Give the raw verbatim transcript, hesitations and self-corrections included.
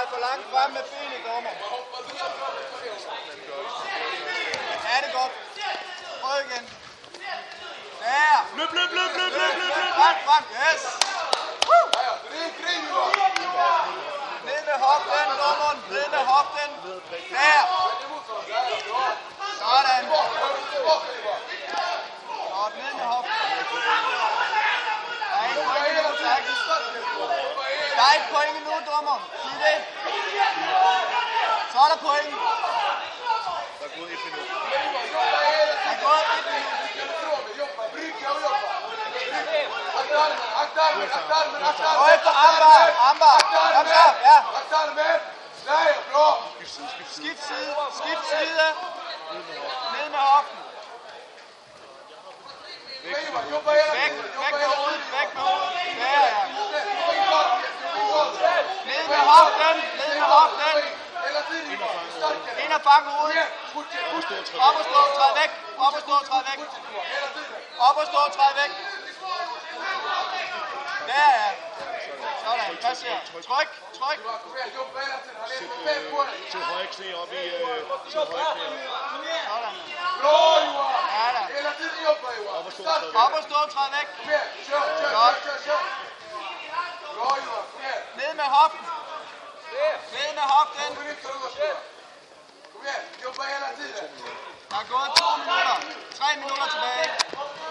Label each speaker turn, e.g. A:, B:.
A: for langt frem med benet, dommer. Ja, det er godt. Prøv igen. Der.
B: Løb, løb, løb, løb, løb, løb, løb.
A: Frem, frem, yes. Woo. Ned med hoften, dommeren. Ned med hoften. Der. Sådan. Godt, ned med hoften. Der er ikke point endnu, tak. Der er ikke point endnu, dommer. Sig det. Så er der point.
B: Der er gået et minut.
A: Der er gået et minut. Gå efter Ambar. Ambar. Kom så. Ja. Skift side. Skift side. Ned med hoften. Væk. Væk med hovedet. Væk med hovedet. Der, ja. Ned med hoften. Ned med hoften. Ind og fange hovedet. Op og stå. Træd væk. Op og stå. Træd væk. Op og stå. Træd væk. Der, ja. Sådan. Pas her. Tryk. Tryk.
B: Sæt høje knæ op i... Sæt høje knæ op.
A: Sådan. Ja da.
B: Op og stå og træd væk.
A: Op og stå. Træd væk. Godt. Ned med hoften. Ned med hoften. Der er gået to minutter. Tre minutter tilbage.